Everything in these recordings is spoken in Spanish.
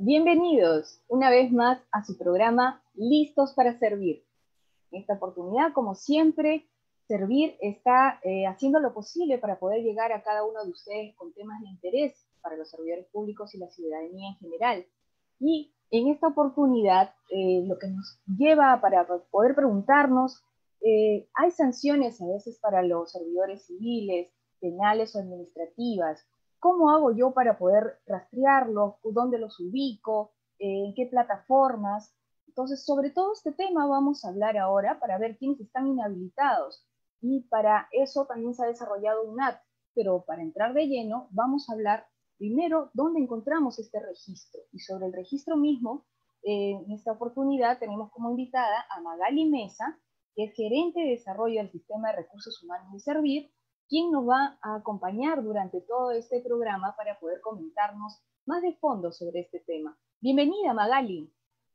Bienvenidos una vez más a su programa Listos para Servir. En esta oportunidad, como siempre, Servir está haciendo lo posible para poder llegar a cada uno de ustedes con temas de interés para los servidores públicos y la ciudadanía en general. Y en esta oportunidad, lo que nos lleva para poder preguntarnos, hay sanciones a veces para los servidores civiles, penales o administrativas. ¿Cómo hago yo para poder rastrearlos? ¿Dónde los ubico? ¿En qué plataformas? Entonces, sobre todo este tema vamos a hablar ahora para ver quiénes están inhabilitados. Y para eso también se ha desarrollado un app. Pero para entrar de lleno, vamos a hablar primero dónde encontramos este registro. Y sobre el registro mismo, en esta oportunidad tenemos como invitada a Magali Mesa, que es gerente de desarrollo del Sistema de Recursos Humanos de Servir, quien nos va a acompañar durante todo este programa para poder comentarnos más de fondo sobre este tema. Bienvenida, Magali.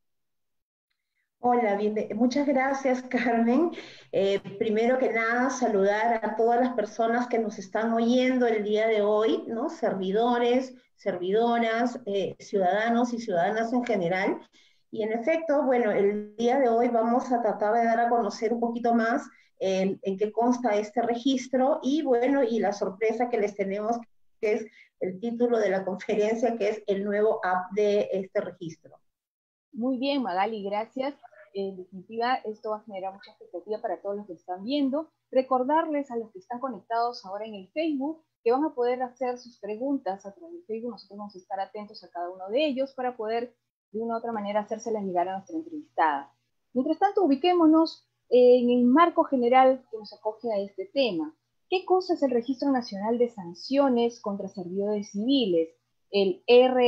Hola, muchas gracias, Carmen. Primero que nada, saludar a todas las personas que nos están oyendo el día de hoy, ¿no? Servidores, servidoras, ciudadanos y ciudadanas en general. Y en efecto, bueno, el día de hoy vamos a tratar de dar a conocer un poquito más en qué consta este registro y bueno, y la sorpresa que les tenemos, que es el título de la conferencia, que es el nuevo app de este registro. Muy bien, Magali, gracias. En definitiva, esto va a generar mucha expectativa para todos los que están viendo. Recordarles a los que están conectados ahora en el Facebook que van a poder hacer sus preguntas a través del Facebook. Nosotros vamos a estar atentos a cada uno de ellos para poder, de una u otra manera, hacérselas llegar a nuestra entrevistada. Mientras tanto, ubiquémonos en el marco general que nos acoge a este tema. ¿Qué cosa es el Registro Nacional de Sanciones contra Servidores Civiles, el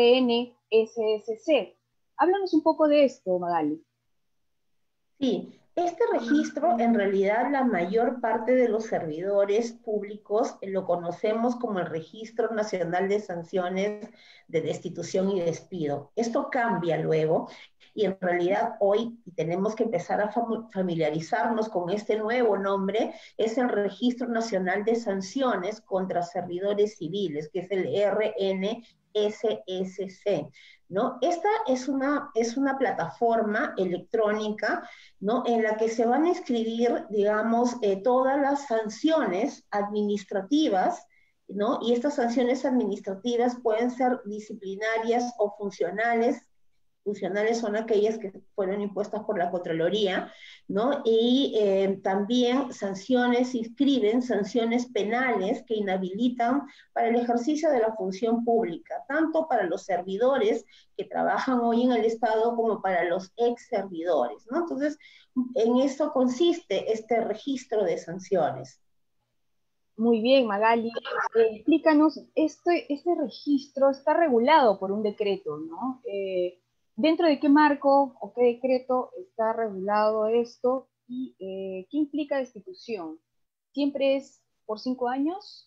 RNSSC? Háblanos un poco de esto, Magali. Sí, este registro, en realidad la mayor parte de los servidores públicos lo conocemos como el Registro Nacional de Sanciones de Destitución y Despido. Esto cambia luego y en realidad hoy tenemos que empezar a familiarizarnos con este nuevo nombre, es el Registro Nacional de Sanciones contra Servidores Civiles, que es el RNSSC. ¿No? Esta es una plataforma electrónica, ¿no? En la que se van a inscribir, digamos, todas las sanciones administrativas, ¿no? Y estas sanciones administrativas pueden ser disciplinarias o funcionales. Funcionales son aquellas que fueron impuestas por la Contraloría, ¿no? Y también sanciones, inscriben sanciones penales que inhabilitan para el ejercicio de la función pública, tanto para los servidores que trabajan hoy en el Estado como para los ex servidores, ¿no? Entonces, en eso consiste este registro de sanciones. Muy bien, Magali. Explícanos, este registro está regulado por un decreto, ¿no? ¿Dentro de qué marco o qué decreto está regulado esto y qué implica destitución? ¿Siempre es por 5 años?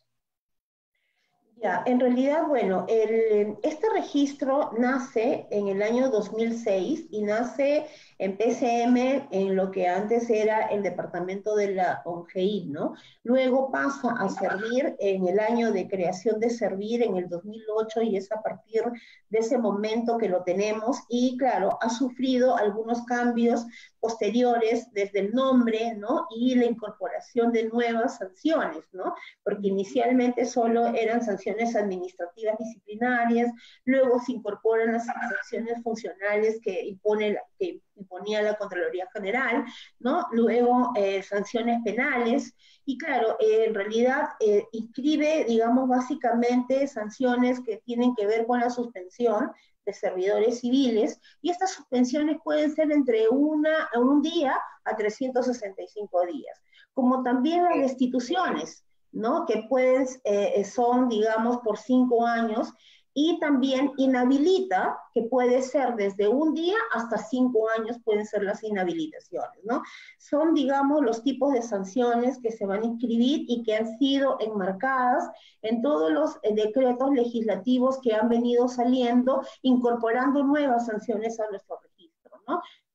Ya, en realidad, bueno, este registro nace en el año 2006 y nace en PCM, en lo que antes era el departamento de la ONGEI, ¿no? Luego pasa a Servir en el año de creación de Servir en el 2008 y es a partir de ese momento que lo tenemos y claro, ha sufrido algunos cambios posteriores desde el nombre, ¿no? Y la incorporación de nuevas sanciones, ¿no? Porque inicialmente solo eran sanciones administrativas disciplinarias, luego se incorporan las sanciones funcionales que imponía la Contraloría General, ¿no? Luego sanciones penales, y claro, en realidad inscribe, digamos, básicamente sanciones que tienen que ver con la suspensión de servidores civiles, y estas suspensiones pueden ser entre un día a 365 días, como también las destituciones, ¿no? Que pueden, son, digamos, por 5 años, y también inhabilita, que puede ser desde un día hasta 5 años, pueden ser las inhabilitaciones, ¿no? Son, digamos, los tipos de sanciones que se van a inscribir y que han sido enmarcadas en todos los decretos legislativos que han venido saliendo, incorporando nuevas sanciones a nuestro registro, ¿no?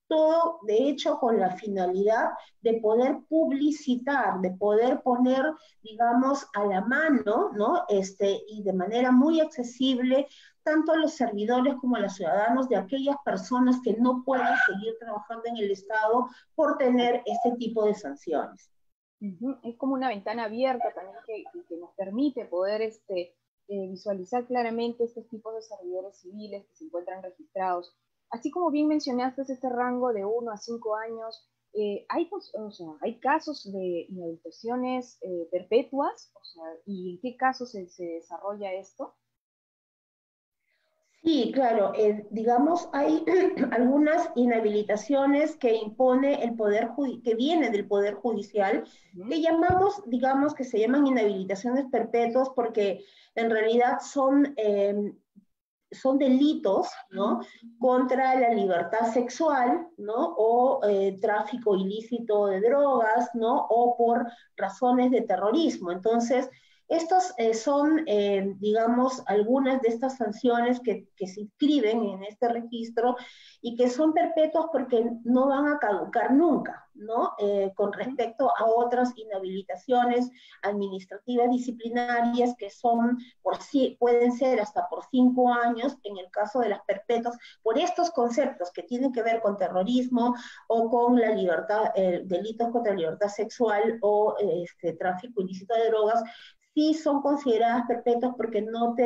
todo de hecho con la finalidad de poder publicitar, de poder poner, digamos, a la mano, ¿no? Y de manera muy accesible, tanto a los servidores como a los ciudadanos de aquellas personas que no pueden seguir trabajando en el Estado por tener este tipo de sanciones. Es como una ventana abierta también que nos permite poder visualizar claramente estos tipos de servidores civiles que se encuentran registrados. Así como bien mencionaste este rango de 1 a 5 años, o sea, ¿hay casos de inhabilitaciones perpetuas? O sea, ¿y en qué casos se desarrolla esto? Sí, claro, digamos, hay algunas inhabilitaciones que impone el que viene del Poder Judicial, que llamamos, digamos, que se llaman inhabilitaciones perpetuas porque en realidad son delitos, ¿no? Contra la libertad sexual, ¿no? O tráfico ilícito de drogas, ¿no? O por razones de terrorismo. Entonces, estos son, digamos, algunas de estas sanciones que se inscriben en este registro y que son perpetuas porque no van a caducar nunca, ¿no? Con respecto a otras inhabilitaciones administrativas disciplinarias que son pueden ser hasta por 5 años en el caso de las perpetuas, por estos conceptos que tienen que ver con terrorismo o con la libertad, delitos contra la libertad sexual o tráfico ilícito de drogas, sí son consideradas perpetuas porque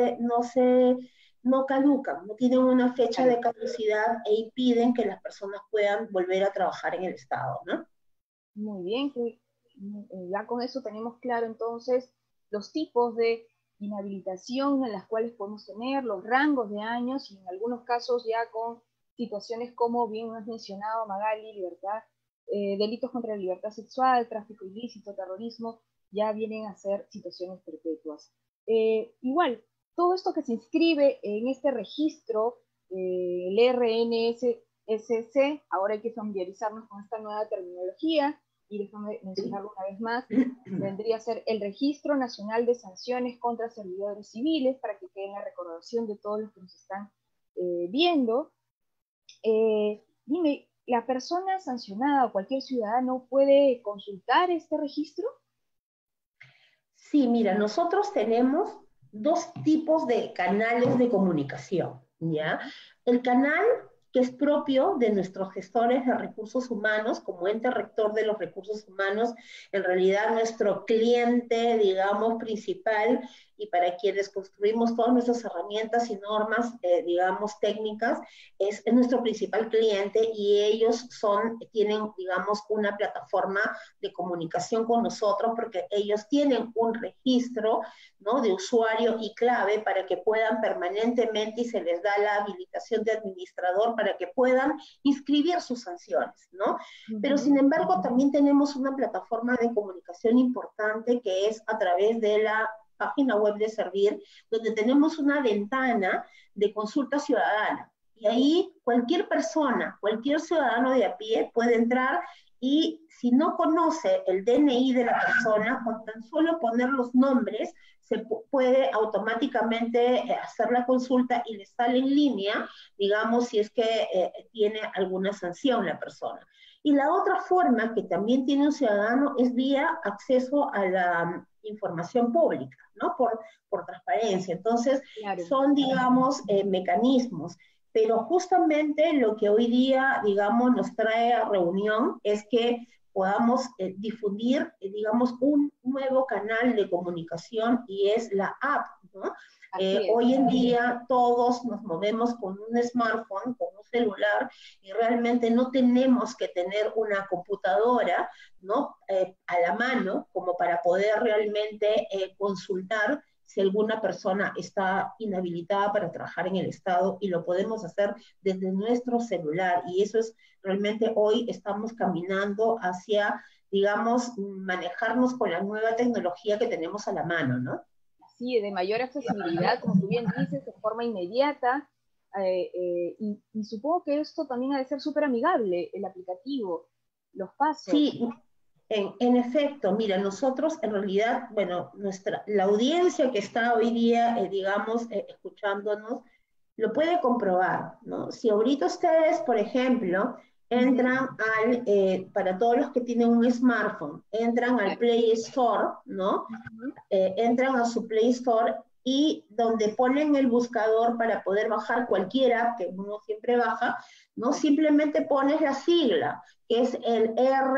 no caducan, no tienen una fecha de caducidad e impiden que las personas puedan volver a trabajar en el Estado, ¿no? Muy bien, ya con eso tenemos claro entonces los tipos de inhabilitación en las cuales podemos tener, los rangos de años y en algunos casos ya con situaciones como bien has mencionado, Magali, delitos contra la libertad sexual, tráfico ilícito, terrorismo, ya vienen a ser situaciones perpetuas. Igual, todo esto que se inscribe en este registro, el RNSC, ahora hay que familiarizarnos con esta nueva terminología, y déjame mencionarlo una vez más, vendría a ser el Registro Nacional de Sanciones contra Servidores Civiles, para que quede en la recordación de todos los que nos están viendo. Dime, ¿la persona sancionada o cualquier ciudadano puede consultar este registro? Sí, mira, nosotros tenemos dos tipos de canales de comunicación, ¿ya? El canal que es propio de nuestros gestores de recursos humanos, como ente rector de los recursos humanos, en realidad nuestro cliente, digamos, principal, y para quienes construimos todas nuestras herramientas y normas, digamos, técnicas, es nuestro principal cliente y ellos tienen, digamos, una plataforma de comunicación con nosotros porque ellos tienen un registro, ¿no? De usuario y clave para que puedan permanentemente y se les da la habilitación de administrador para que puedan inscribir sus sanciones, ¿no? Pero sin embargo también tenemos una plataforma de comunicación importante que es a través de la página web de Servir, donde tenemos una ventana de consulta ciudadana. Y ahí cualquier persona, cualquier ciudadano de a pie puede entrar y si no conoce el DNI de la persona, con tan solo poner los nombres, se puede automáticamente hacer la consulta y le sale en línea, digamos, si es que tiene alguna sanción la persona. Y la otra forma que también tiene un ciudadano es vía acceso a la información pública, ¿no? Por transparencia. Entonces, claro, son, digamos, mecanismos. Pero justamente lo que hoy día, digamos, nos trae a reunión es que podamos difundir, digamos, un nuevo canal de comunicación y es la app, ¿no? Hoy en día todos nos movemos con un smartphone, con un celular, y realmente no tenemos que tener una computadora, ¿no? A la mano como para poder realmente consultar si alguna persona está inhabilitada para trabajar en el Estado y lo podemos hacer desde nuestro celular. Y eso es realmente hoy estamos caminando hacia, digamos, manejarnos con la nueva tecnología que tenemos a la mano, ¿no? Sí, de mayor accesibilidad, como tú bien dices, de forma inmediata. Y supongo que esto también ha de ser súper amigable, el aplicativo, los pasos. Sí, en efecto, mira, nosotros en realidad, bueno, la audiencia que está hoy día, digamos, escuchándonos, lo puede comprobar, ¿no? Si ahorita ustedes, por ejemplo, entran para todos los que tienen un smartphone, entran al Play Store, ¿no? Entran a su Play Store y donde ponen el buscador para poder bajar cualquier app que uno siempre baja, ¿no? Simplemente pones la sigla, que es el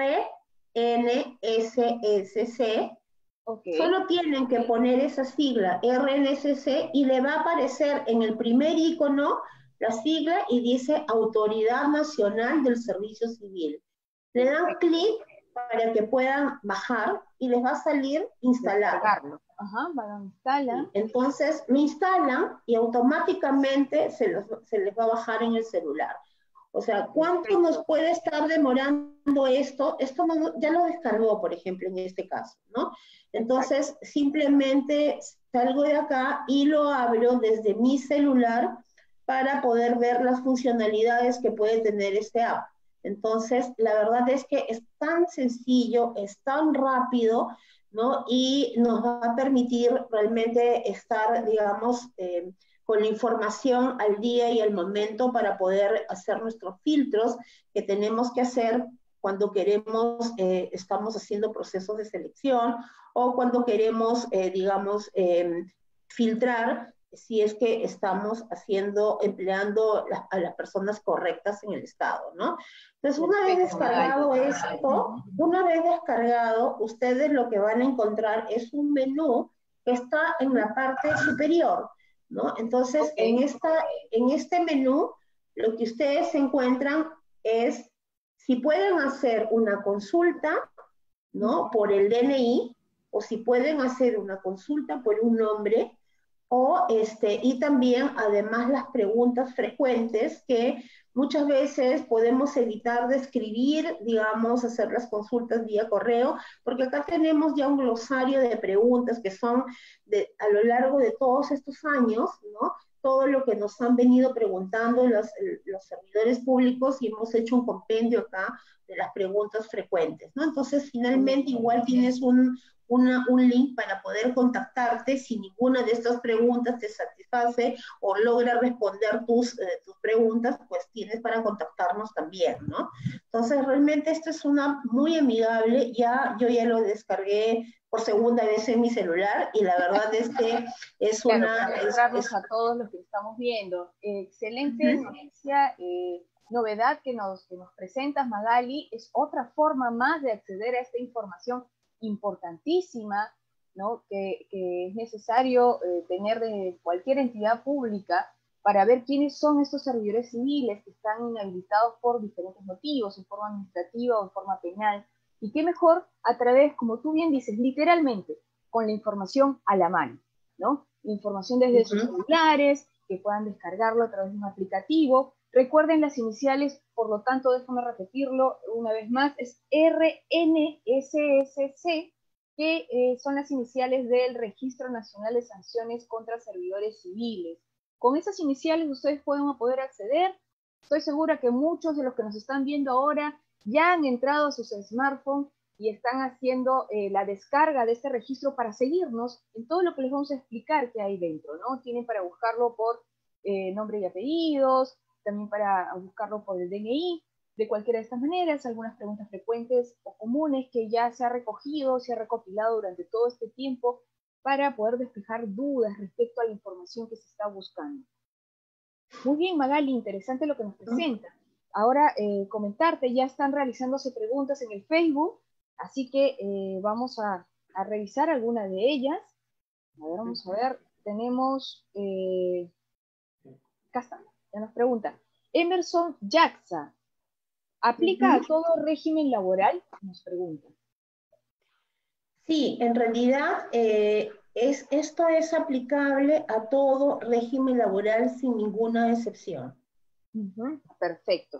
RNSSC. Solo tienen que poner esa sigla, RNSC, y le va a aparecer en el primer icono la sigla y dice Autoridad Nacional del Servicio Civil. Le dan clic para que puedan bajar y les va a salir instalar. Ajá, instala. Entonces lo instalan y automáticamente se les va a bajar en el celular. O sea, ¿cuánto nos puede estar demorando esto? Esto ya lo descargó, por ejemplo, en este caso, ¿no? Entonces, simplemente salgo de acá y lo abro desde mi celular para poder ver las funcionalidades que puede tener este app. Entonces, la verdad es que es tan sencillo, es tan rápido, ¿no? Y nos va a permitir realmente estar, digamos, con la información al día y al momento para poder hacer nuestros filtros que tenemos que hacer cuando queremos, estamos haciendo procesos de selección o cuando queremos, digamos, filtrar si es que estamos empleando a las personas correctas en el Estado, ¿no? Entonces, una vez descargado esto, ustedes lo que van a encontrar es un menú que está en la parte superior, ¿no? Entonces, en este menú, lo que ustedes encuentran es si pueden hacer una consulta, ¿no? Por el DNI, o si pueden hacer una consulta por un nombre, y también, además, las preguntas frecuentes que muchas veces podemos evitar de escribir, digamos, hacer las consultas vía correo, porque acá tenemos ya un glosario de preguntas que son a lo largo de todos estos años, ¿no? Todo lo que nos han venido preguntando los servidores públicos y hemos hecho un compendio acá de las preguntas frecuentes, ¿no? Entonces, finalmente, igual tienes un link para poder contactarte si ninguna de estas preguntas te satisface o logra responder tus preguntas, pues tienes para contactarnos también, ¿no? Entonces, realmente esto es una muy amigable, yo ya lo descargué por segunda vez en mi celular y la verdad es que es a todos los que estamos viendo. Excelente noticia, novedad que nos presentas, Magali, es otra forma más de acceder a esta información importantísima, ¿no? que es necesario tener de cualquier entidad pública para ver quiénes son estos servidores civiles que están inhabilitados por diferentes motivos, en forma administrativa o en forma penal. Y qué mejor a través, como tú bien dices, literalmente, con la información a la mano, ¿no? Información desde sus celulares, que puedan descargarlo a través de un aplicativo. Recuerden las iniciales, por lo tanto, déjame repetirlo una vez más, es RNSSC, que son las iniciales del Registro Nacional de Sanciones contra Servidores Civiles. Con esas iniciales ustedes pueden poder acceder. Estoy segura que muchos de los que nos están viendo ahora ya han entrado a sus smartphones y están haciendo la descarga de este registro para seguirnos en todo lo que les vamos a explicar que hay dentro, ¿no? Tienen para buscarlo por nombre y apellidos, también para buscarlo por el DNI, de cualquiera de estas maneras, algunas preguntas frecuentes o comunes que ya se ha recogido, se ha recopilado durante todo este tiempo para poder despejar dudas respecto a la información que se está buscando. Muy bien, Magali, interesante lo que nos presenta. Ahora, comentarte, ya están realizándose preguntas en el Facebook, así que vamos a revisar alguna de ellas. A ver, vamos a ver, tenemos, acá está, ya nos pregunta, Emerson Jaxa, ¿aplica a todo régimen laboral? Nos pregunta. Sí, en realidad esto es aplicable a todo régimen laboral sin ninguna excepción. Perfecto.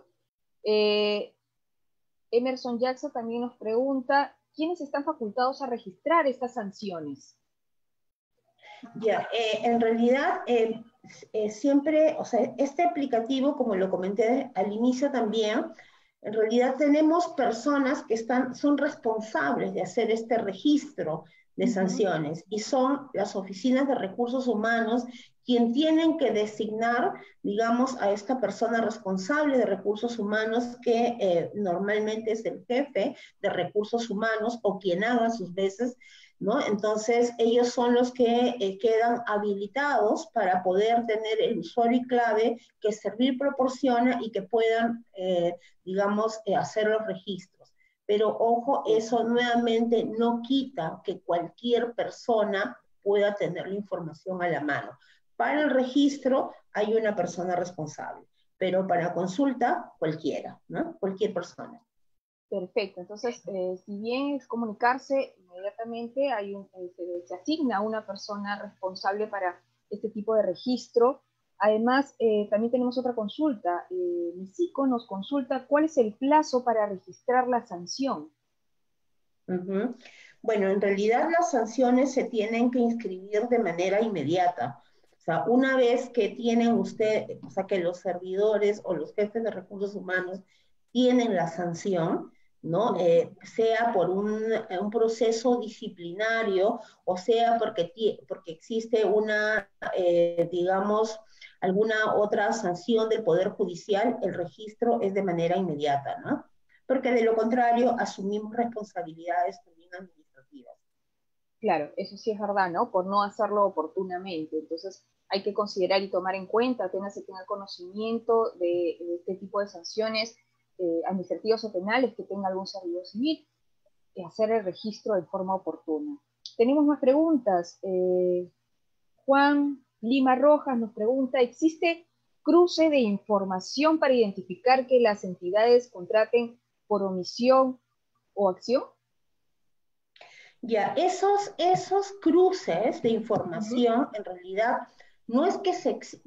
Emerson Jackson también nos pregunta, ¿quiénes están facultados a registrar estas sanciones? Ya, en realidad siempre, o sea, este aplicativo, como lo comenté al inicio también, en realidad tenemos personas que son responsables de hacer este registro de sanciones, y son las oficinas de recursos humanos quien tienen que designar, digamos, a esta persona responsable de recursos humanos que normalmente es el jefe de recursos humanos o quien haga sus veces, ¿no? Entonces, ellos son los que quedan habilitados para poder tener el usuario y clave que Servir proporciona y que puedan, digamos, hacer los registros. Pero ojo, eso nuevamente no quita que cualquier persona pueda tener la información a la mano. Para el registro hay una persona responsable, pero para consulta cualquiera, ¿no? Cualquier persona. Perfecto, entonces, si bien es comunicarse, inmediatamente se asigna una persona responsable para este tipo de registro. Además, también tenemos otra consulta. Mi psico nos consulta cuál es el plazo para registrar la sanción. Bueno, en realidad las sanciones se tienen que inscribir de manera inmediata. O sea, una vez que tienen usted, o sea, que los servidores o los jefes de recursos humanos tienen la sanción, ¿no? Sea por un proceso disciplinario o sea porque existe una, digamos, alguna otra sanción del Poder Judicial, el registro es de manera inmediata, ¿no? Porque de lo contrario asumimos responsabilidades también administrativas. Claro, eso sí es verdad, ¿no? Por no hacerlo oportunamente. Entonces, hay que considerar y tomar en cuenta, apenas se tenga conocimiento de este tipo de sanciones administrativas o penales que tenga algún servidor civil, hacer el registro de forma oportuna. Tenemos más preguntas. Juan Lima Rojas nos pregunta, ¿existe cruce de información para identificar que las entidades contraten por omisión o acción? Ya, esos cruces de información, en realidad, no es que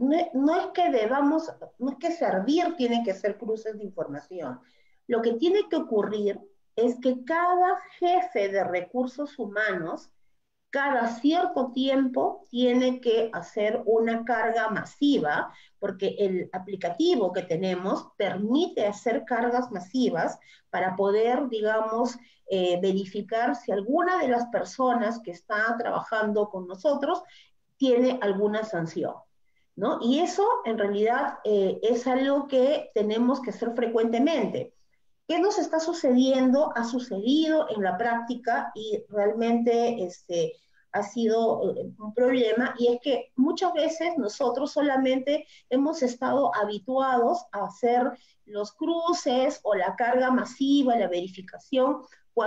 no es que debamos, no es que Servir tiene que hacer cruces de información. Lo que tiene que ocurrir es que cada jefe de recursos humanos cada cierto tiempo tiene que hacer una carga masiva, porque el aplicativo que tenemos permite hacer cargas masivas para poder, digamos, verificar si alguna de las personas que está trabajando con nosotros tiene alguna sanción, ¿no? Y eso en realidad es algo que tenemos que hacer frecuentemente. ¿Qué nos está sucediendo? Ha sucedido en la práctica y realmente ha sido un problema, y es que muchas veces nosotros solamente hemos estado habituados a hacer los cruces o la carga masiva, la verificación,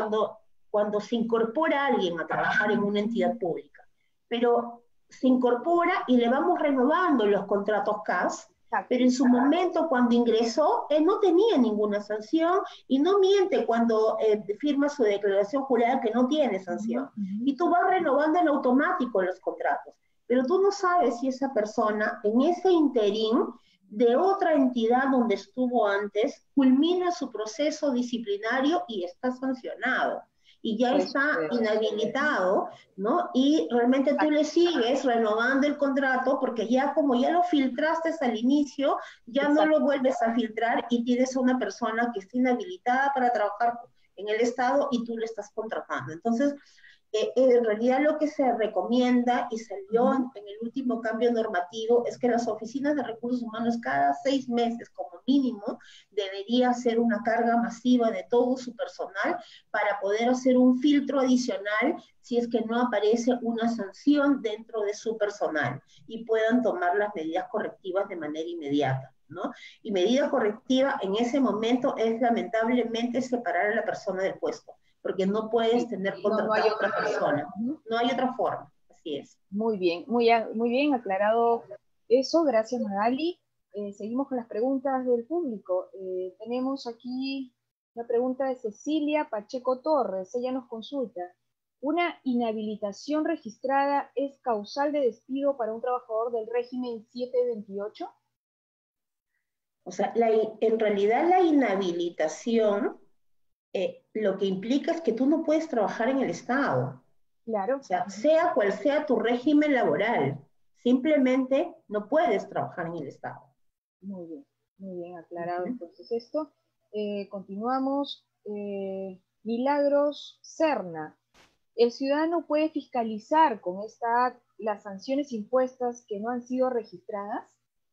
cuando se incorpora alguien a trabajar en una entidad pública. Pero se incorpora y le vamos renovando los contratos CAS, pero en su momento cuando ingresó, él no tenía ninguna sanción y no miente cuando firma su declaración jurada que no tiene sanción. Y tú vas renovando en automático los contratos, pero tú no sabes si esa persona en ese interín de otra entidad donde estuvo antes culmina su proceso disciplinario y está sancionado y ya está inhabilitado, ¿no? Y realmente tú le sigues renovando el contrato porque ya como ya lo filtraste al inicio, ya no lo vuelves a filtrar y tienes a una persona que está inhabilitada para trabajar en el Estado y tú le estás contratando. Entonces, en realidad lo que se recomienda y salió en el último cambio normativo es que las oficinas de recursos humanos cada 6 meses como mínimo debería hacer una carga masiva de todo su personal para poder hacer un filtro adicional si es que no aparece una sanción dentro de su personal y puedan tomar las medidas correctivas de manera inmediata, ¿no? Y medida correctiva en ese momento es lamentablemente separar a la persona del puesto, porque no puedes tener contratada a otra persona. No hay otra forma, así es. Muy bien, muy bien aclarado eso, gracias Magali. Seguimos con las preguntas del público. Tenemos aquí una pregunta de Cecilia Pacheco Torres, ella nos consulta. ¿Una inhabilitación registrada es causal de despido para un trabajador del régimen 728? O sea, en realidad la inhabilitación lo que implica es que tú no puedes trabajar en el Estado. Claro. O sea cual sea tu régimen laboral, simplemente no puedes trabajar en el Estado. Muy bien aclarado entonces esto. Continuamos. Milagros Serna. ¿El ciudadano puede fiscalizar con esta app las sanciones impuestas que no han sido registradas?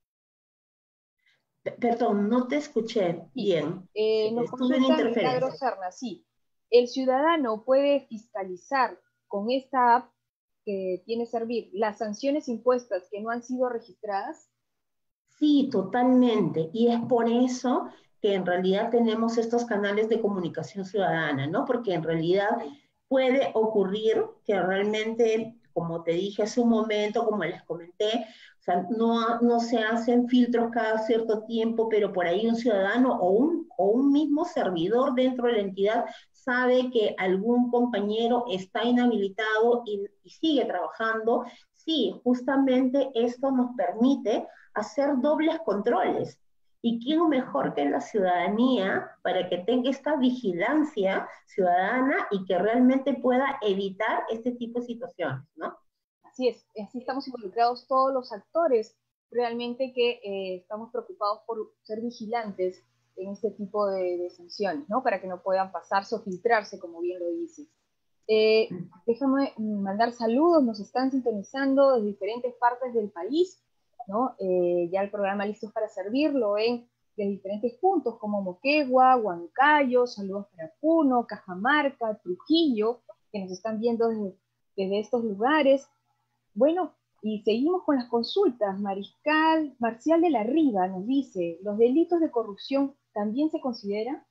Perdón, no te escuché Sí, bien. nos Estuve en consulta Milagro interferencia. Serna, sí. ¿El ciudadano puede fiscalizar con esta app que tiene Servir las sanciones impuestas que no han sido registradas? Sí, totalmente. Y es por eso que en realidad tenemos estos canales de comunicación ciudadana, ¿no? Porque en realidad puede ocurrir que realmente, como te dije hace un momento, como les comenté, o sea, no se hacen filtros cada cierto tiempo, pero por ahí un ciudadano o un mismo servidor dentro de la entidad sabe que algún compañero está inhabilitado y sigue trabajando. Sí, justamente esto nos permite hacer dobles controles. ¿Y quién mejor que la ciudadanía para que tenga esta vigilancia ciudadana y que realmente pueda evitar este tipo de situaciones, ¿no? Así es, así estamos involucrados todos los actores realmente que estamos preocupados por ser vigilantes en este tipo de sanciones, ¿no? Para que no puedan pasarse o filtrarse, como bien lo dices. Déjame mandar saludos, nos están sintonizando desde diferentes partes del país, ¿no? Ya el programa Listos para Servir lo ven de diferentes puntos como Moquegua, Huancayo, saludos para Puno, Cajamarca, Trujillo, que nos están viendo desde estos lugares. Bueno, y seguimos con las consultas. Mariscal Marcial de la Riva nos dice, ¿los delitos de corrupción también se consideran?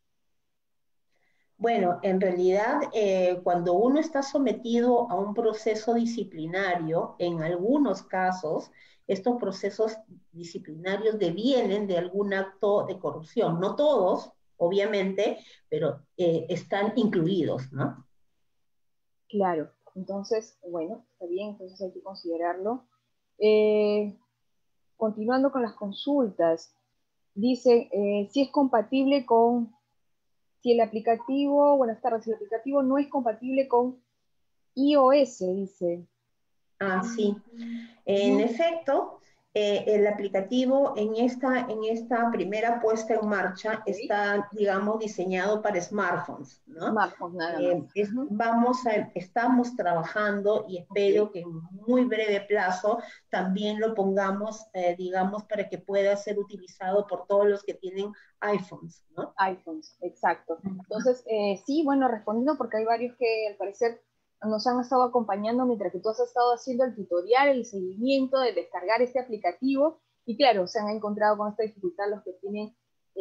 Bueno, en realidad, cuando uno está sometido a un proceso disciplinario, en algunos casos, estos procesos disciplinarios devienen de algún acto de corrupción. No todos, obviamente, pero están incluidos, ¿no? Claro, entonces, bueno, está bien, entonces hay que considerarlo. Eh, Continuando con las consultas, dice si es compatible con, si el aplicativo, buenas tardes, si el aplicativo no es compatible con iOS, dice. Ah, sí. En Ujú. efecto, el aplicativo en esta primera puesta en marcha Ok, está, digamos, diseñado para smartphones, ¿no? smartphones nada más. Ujú. Estamos trabajando y Ok, espero que en muy breve plazo también lo pongamos, digamos, para que pueda ser utilizado por todos los que tienen iPhones, ¿no? iPhones, exacto. Entonces, sí, bueno, respondiendo porque hay varios que al parecer nos han estado acompañando mientras que tú has estado haciendo el tutorial, el seguimiento de descargar este aplicativo y claro, se han encontrado con esta dificultad los que tienen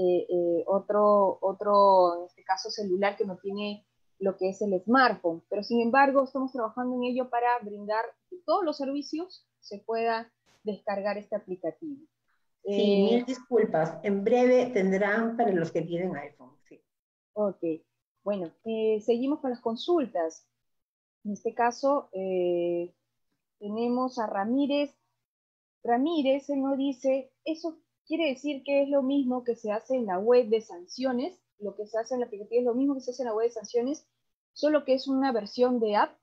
en este caso celular que no tiene lo que es el smartphone, pero sin embargo estamos trabajando en ello para brindar que todos los servicios se pueda descargar este aplicativo. Sí, Eh, mil disculpas. En breve tendrán para los que tienen iPhone, sí. Ok, bueno, seguimos con las consultas. En este caso, tenemos a Ramírez. Ramírez, él nos dice, eso quiere decir que es lo mismo que se hace en la web de sanciones, lo que se hace en la aplicativa es lo mismo que se hace en la web de sanciones, solo que es una versión de app.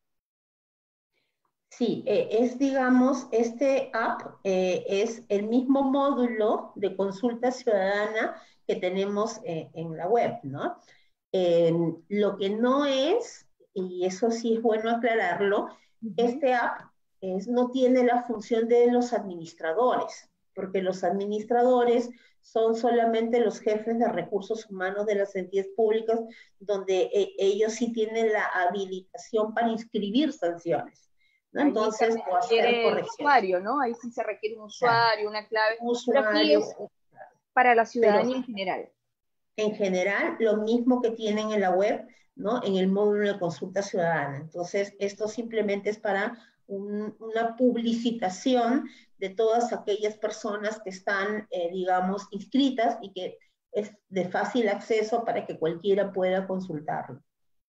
Sí, digamos, este app es el mismo módulo de consulta ciudadana que tenemos en la web, ¿no? Lo que no es, y eso sí es bueno aclararlo, Ujú. este app no tiene la función de los administradores, porque los administradores son solamente los jefes de recursos humanos de las entidades públicas, donde ellos sí tienen la habilitación para inscribir sanciones, ¿no? Allí se Entonces, o hacer requiere el correcciones. usuario, ¿no? Ahí sí se requiere un Claro, usuario, una clave, un pero aquí usuario, es para la pero ciudadanía en general. en general lo mismo que tienen en la web, ¿no? En el módulo de consulta ciudadana. Entonces, esto simplemente es para una publicitación de todas aquellas personas que están, digamos, inscritas y que es de fácil acceso para que cualquiera pueda consultarlo.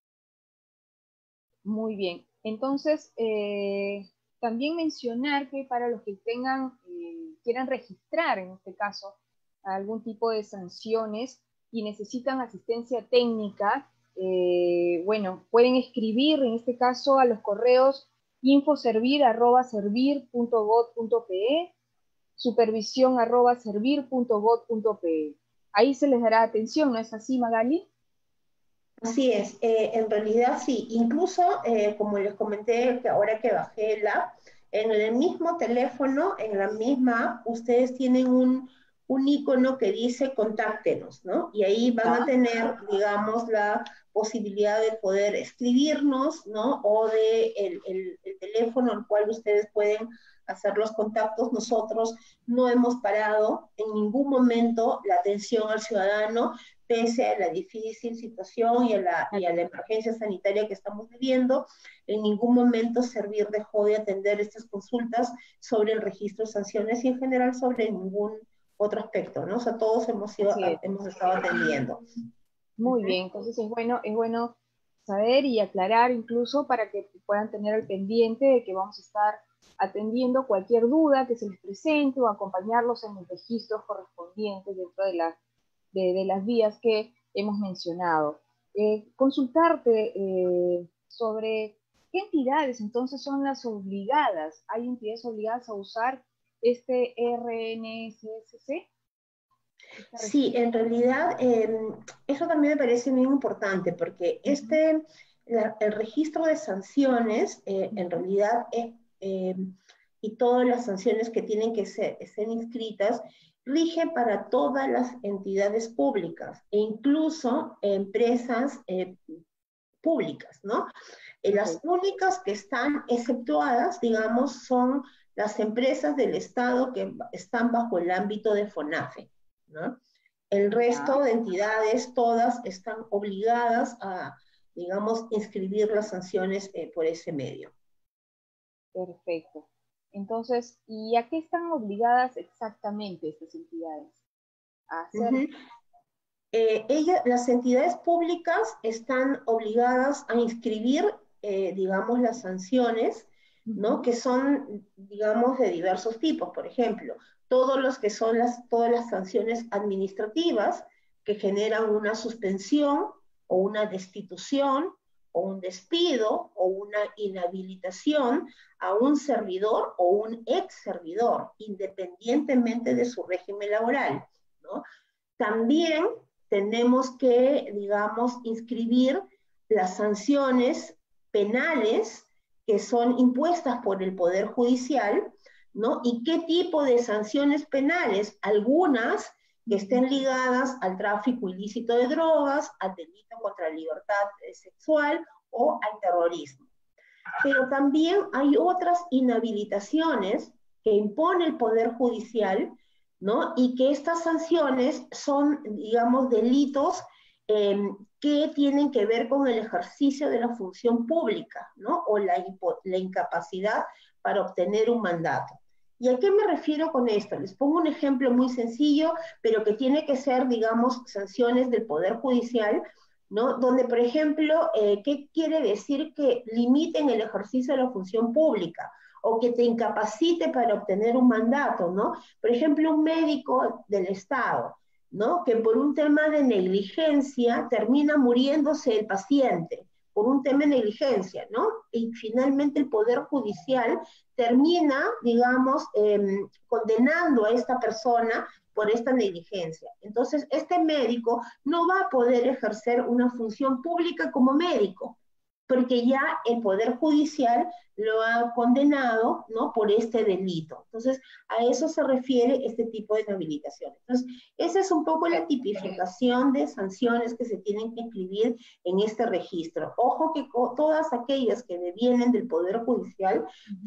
Muy bien. Entonces, también mencionar que para los que tengan, quieran registrar, en este caso, algún tipo de sanciones y necesitan asistencia técnica, bueno, pueden escribir, en este caso, a los correos infoservir@servir.gov.pe, supervisión@servir.gov.pe. Ahí se les dará atención, ¿no es así, Magali? Así es, en realidad sí, incluso como les comenté que ahora que bajé el app, en el mismo teléfono, en la misma app, ustedes tienen un icono que dice contáctenos, ¿no? Y ahí van a ¿Ya? tener, digamos, la posibilidad de poder escribirnos, ¿no? O de el teléfono al cual ustedes pueden hacer los contactos. Nosotros no hemos parado en ningún momento la atención al ciudadano, pese a la difícil situación y a la emergencia sanitaria que estamos viviendo. En ningún momento Servir dejó de atender estas consultas sobre el registro de sanciones y en general sobre ningún otro aspecto, ¿no? O sea, todos Así es. hemos estado atendiendo. Uh Muy -huh. bien, entonces es bueno saber y aclarar incluso para que puedan tener el pendiente de que vamos a estar atendiendo cualquier duda que se les presente o acompañarlos en los registros correspondientes dentro de las vías que hemos mencionado. Consultarte sobre qué entidades entonces son las obligadas. ¿Hay entidades obligadas a usar este RNSSC? Este Sí, en registro. realidad eso también me parece muy importante porque Uh -huh, el registro de sanciones uh en -huh. realidad eh, y todas las sanciones que tienen que ser inscritas rige para todas las entidades públicas e incluso empresas públicas, ¿no? Las Okay. únicas que están exceptuadas, digamos, son las empresas del Estado que están bajo el ámbito de FONAFE, ¿no? El Ya. resto de entidades, todas están obligadas a, digamos, inscribir las sanciones por ese medio. Perfecto. Entonces, ¿y a qué están obligadas exactamente estas entidades? A Uh hacer. -huh. Las entidades públicas están obligadas a inscribir, digamos, las sanciones, Uh ¿no? -huh. Que son, digamos, de diversos tipos. Por ejemplo, todos los que son todas las sanciones administrativas que generan una suspensión o una destitución o un despido o una inhabilitación a un servidor o un ex servidor, independientemente de su régimen laboral, ¿no? También tenemos que, digamos, inscribir las sanciones penales que son impuestas por el Poder Judicial, ¿no? ¿Y qué tipo de sanciones penales? Algunas que estén ligadas al tráfico ilícito de drogas, al delito contra la libertad sexual o al terrorismo. Pero también hay otras inhabilitaciones que impone el Poder Judicial, ¿no? Y que estas sanciones son, digamos, delitos que tienen que ver con el ejercicio de la función pública, ¿no? O la incapacidad para obtener un mandato. ¿Y a qué me refiero con esto? Les pongo un ejemplo muy sencillo, pero que tiene que ser, digamos, sanciones del Poder Judicial, ¿no? Donde, por ejemplo, ¿qué quiere decir que limiten el ejercicio de la función pública? O que te incapacite para obtener un mandato, ¿no? Por ejemplo, un médico del Estado, ¿no? Que por un tema de negligencia termina muriéndose el paciente, por un tema de negligencia, ¿no? Y finalmente el Poder Judicial termina, digamos, condenando a esta persona por esta negligencia. Entonces, este médico no va a poder ejercer una función pública como médico, porque ya el Poder Judicial lo ha condenado, ¿no? Por este delito. Entonces, a eso se refiere este tipo de inhabilitación. Entonces, esa es un poco la tipificación de sanciones que se tienen que inscribir en este registro. Ojo que todas aquellas que devienen del Poder Judicial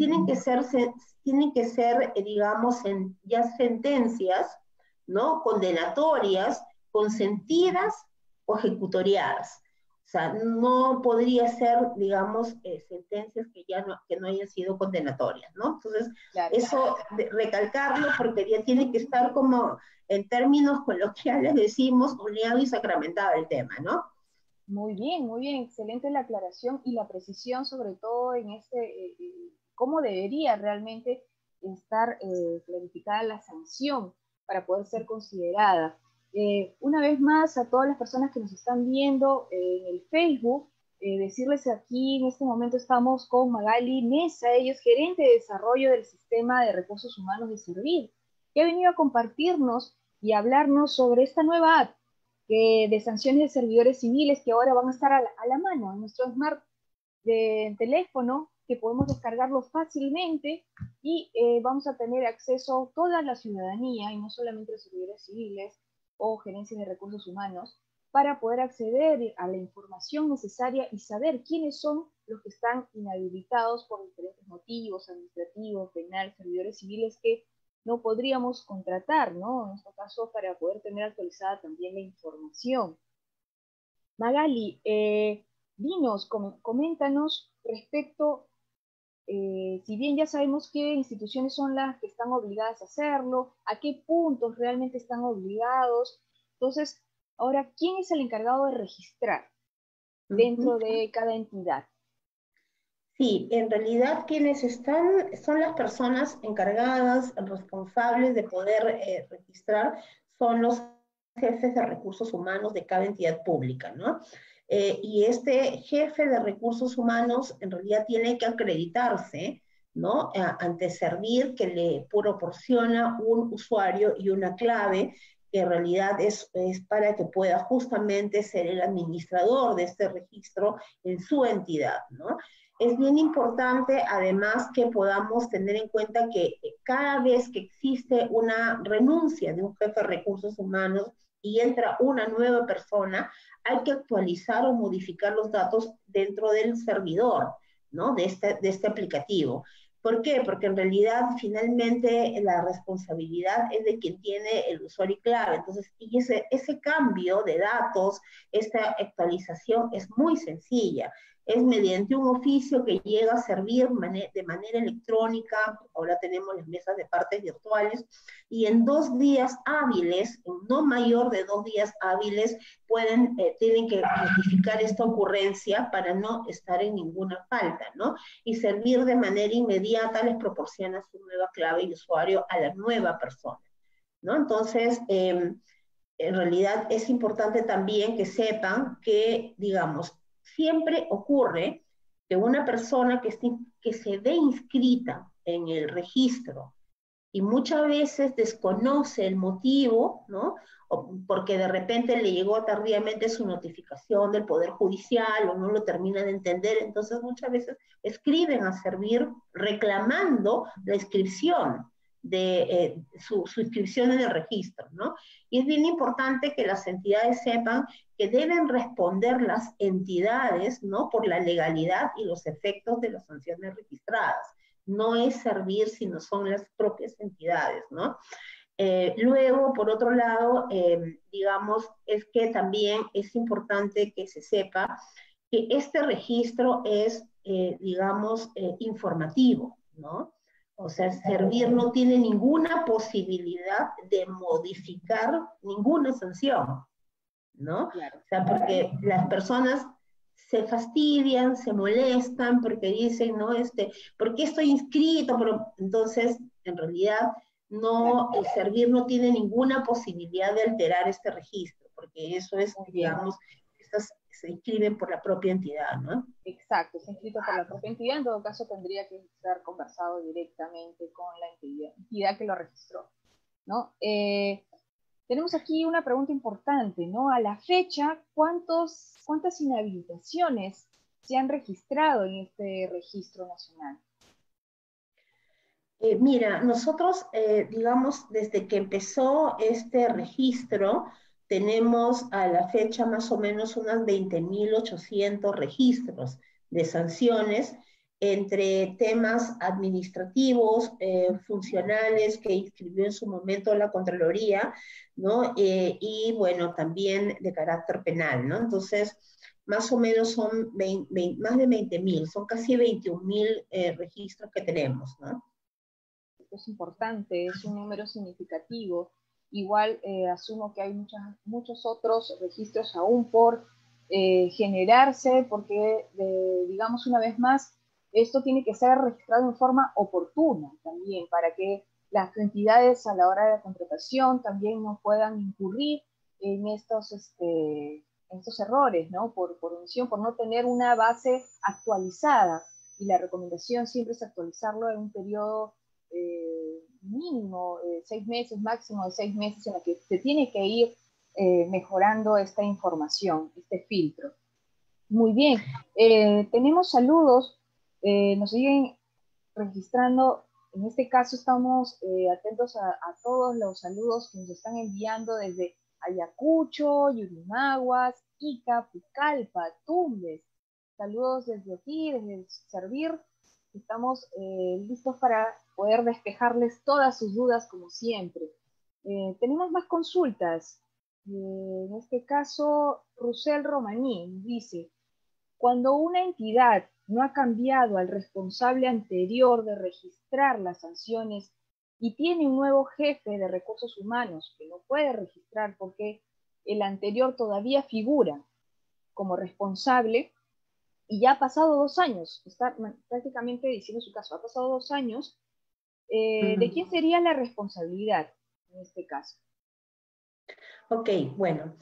tienen que ser digamos, ya sentencias, ¿no? Condenatorias, consentidas o ejecutoriadas. O sea, no podría ser, digamos, sentencias que no hayan sido condenatorias, ¿no? Entonces, Claro. eso recalcarlo porque ya tiene que estar como, en términos coloquiales decimos, oleado y sacramentado el tema, ¿no? Muy bien, excelente la aclaración y la precisión, sobre todo en cómo debería realmente estar clarificada la sanción para poder ser considerada. Una vez más, a todas las personas que nos están viendo en el Facebook, decirles aquí en este momento estamos con Magali Mesa, ella es gerente de desarrollo del sistema de recursos humanos de Servir, que ha venido a compartirnos y hablarnos sobre esta nueva app de sanciones de servidores civiles que ahora van a estar a la mano en nuestro smart de teléfono, que podemos descargarlo fácilmente y vamos a tener acceso toda la ciudadanía, y no solamente los servidores civiles o gerencias de recursos humanos, para poder acceder a la información necesaria y saber quiénes son los que están inhabilitados por diferentes motivos, administrativos, penal, servidores civiles que no podríamos contratar, ¿no? En este caso, para poder tener actualizada también la información. Magali, dinos, coméntanos respecto, si bien ya sabemos qué instituciones son las que están obligadas a hacerlo, a qué puntos realmente están obligados. Entonces, ahora, ¿quién es el encargado de registrar dentro de cada entidad? Sí, en realidad quienes están son las personas encargadas, responsables de poder registrar, son los jefes de recursos humanos de cada entidad pública, ¿no? Y este jefe de recursos humanos en realidad tiene que acreditarse, ¿no? Ante Servir, que le proporciona un usuario y una clave que en realidad es para que pueda justamente ser el administrador de este registro en su entidad, ¿no? Es bien importante, además, que podamos tener en cuenta que cada vez que existe una renuncia de un jefe de recursos humanos y entra una nueva persona, hay que actualizar o modificar los datos dentro del servidor, ¿no? De este aplicativo. ¿Por qué? Porque en realidad, finalmente, la responsabilidad es de quien tiene el usuario y clave. Entonces, y ese cambio de datos, esta actualización es muy sencilla. Es mediante un oficio que llega a Servir de manera electrónica. Ahora tenemos las mesas de partes virtuales, y en 2 días hábiles, en no mayor de 2 días hábiles, tienen que justificar esta ocurrencia para no estar en ninguna falta, ¿no? Y Servir de manera inmediata les proporciona su nueva clave y usuario a la nueva persona, ¿no? Entonces, en realidad es importante también que sepan que, digamos, siempre ocurre que una persona que se ve inscrita en el registro y muchas veces desconoce el motivo, ¿no? O porque de repente le llegó tardíamente su notificación del Poder Judicial o no lo termina de entender, entonces muchas veces escriben a Servir reclamando la inscripción de su inscripción en el registro, ¿no? Y es bien importante que las entidades sepan que deben responder las entidades, ¿no? Por la legalidad y los efectos de las sanciones registradas. No es Servir, sino son las propias entidades, ¿no? Luego, por otro lado, digamos, es que también es importante que se sepa que este registro es, digamos, informativo, ¿no? O sea, Servir no tiene ninguna posibilidad de modificar ninguna sanción, ¿no? Claro. O sea, porque las personas se fastidian, se molestan porque dicen, no, ¿por qué estoy inscrito? Pero entonces, en realidad, no, el Servir no tiene ninguna posibilidad de alterar este registro, porque eso es, Muy bien. digamos, estas se inscriben por la propia entidad, ¿no? Exacto, está inscrito por la propia entidad. En todo caso, tendría que ser conversado directamente con la entidad que lo registró, ¿no? Tenemos aquí una pregunta importante, ¿no? A la fecha, ¿cuántas inhabilitaciones se han registrado en este registro nacional? Mira, nosotros, digamos, desde que empezó este registro, tenemos a la fecha más o menos unas 20.800 registros de sanciones entre temas administrativos, funcionales que inscribió en su momento la Contraloría, ¿no? Y bueno, también de carácter penal, ¿no? Entonces, más o menos son más de 20.000, son casi 21.000 registros que tenemos, ¿no? Es importante, es un número significativo. Igual asumo que hay muchos otros registros aún por generarse, porque, digamos una vez más, esto tiene que ser registrado en forma oportuna también, para que las entidades a la hora de la contratación también no puedan incurrir en estos errores, ¿no? Por omisión, por no tener una base actualizada. Y la recomendación siempre es actualizarlo en un periodo mínimo 6 meses, máximo de 6 meses, en la que se tiene que ir mejorando esta información, este filtro. Muy bien, tenemos saludos, nos siguen registrando. En este caso estamos atentos a todos los saludos que nos están enviando desde Ayacucho, Yurimaguas, Ica, Pucallpa, Tumbes. Saludos desde aquí, desde Servir. Estamos listos para poder despejarles todas sus dudas como siempre. Tenemos más consultas. En este caso, Rusel Romaní dice: cuando una entidad no ha cambiado al responsable anterior de registrar las sanciones y tiene un nuevo jefe de recursos humanos que no puede registrar porque el anterior todavía figura como responsable y ya ha pasado 2 años, está prácticamente diciendo su caso, ha pasado 2 años, ¿de quién sería la responsabilidad en este caso? Ok, bueno,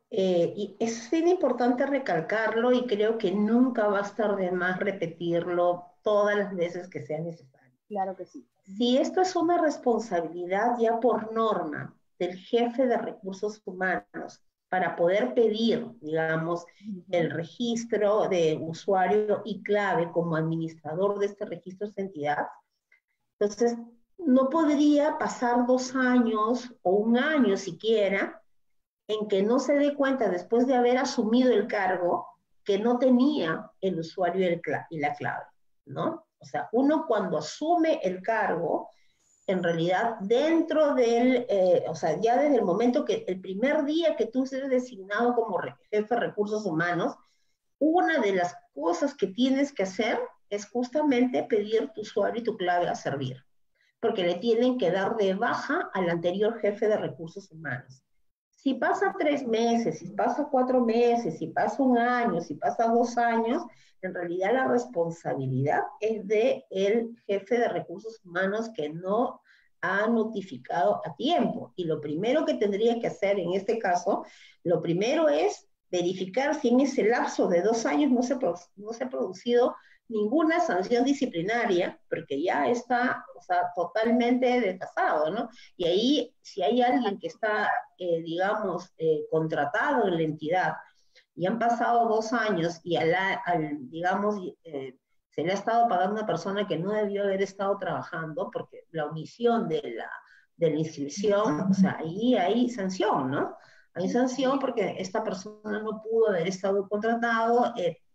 y es bien importante recalcarlo y creo que nunca va a estar de más repetirlo todas las veces que sea necesario. Claro que sí. Si esto es una responsabilidad ya por norma del jefe de recursos humanos para poder pedir, digamos, el registro de usuario y clave como administrador de este registro de entidad, entonces no podría pasar 2 años o 1 año siquiera en que no se dé cuenta después de haber asumido el cargo que no tenía el usuario y la clave, ¿no? O sea, uno cuando asume el cargo, en realidad dentro del, o sea, ya desde el momento que, el primer día que tú seas designado como jefe de recursos humanos, una de las cosas que tienes que hacer es justamente pedir tu usuario y tu clave a Servir, porque le tienen que dar de baja al anterior jefe de recursos humanos. Si pasa 3 meses, si pasa 4 meses, si pasa 1 año, si pasa 2 años, en realidad la responsabilidad es del jefe de recursos humanos que no ha notificado a tiempo. Y lo primero que tendría que hacer en este caso, lo primero es verificar si en ese lapso de 2 años no se ha producido ninguna sanción disciplinaria, porque ya está, o sea, totalmente desfasado, ¿no? Y ahí, si hay alguien que está, digamos, contratado en la entidad y han pasado 2 años y digamos, se le ha estado pagando a una persona que no debió haber estado trabajando porque la omisión de la inscripción, o sea, ahí hay sanción, ¿no? Hay sanción porque esta persona no pudo haber estado contratado,